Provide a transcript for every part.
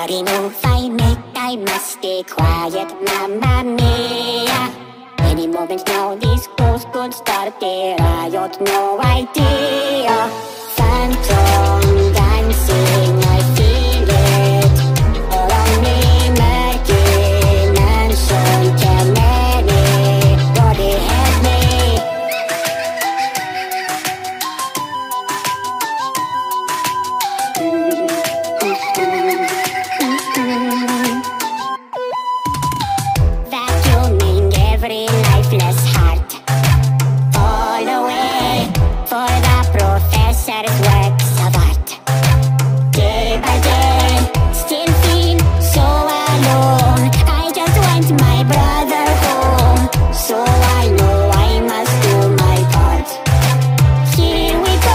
Every move I make, I must stay quiet, mamma mia. Any moment now, these girls could start a riot, no idea. Phantom dancing, I feel it. All on me, mörker, men som känner det. Body help me. Vacuuming every lifeless heart all away for the professor's works of art. Day by day, still feel so alone. I just want my brother home, so I know I must do my part. Here we go.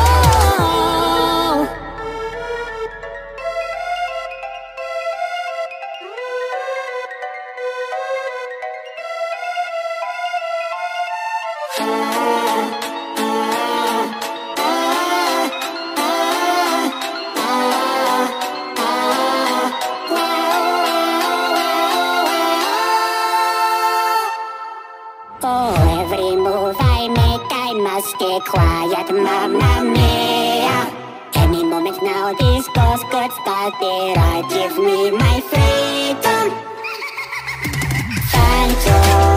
For every move I make, I must stay quiet, mamma mia. Any moment now, these ghosts could start it. Right, give me my freedom. Phantom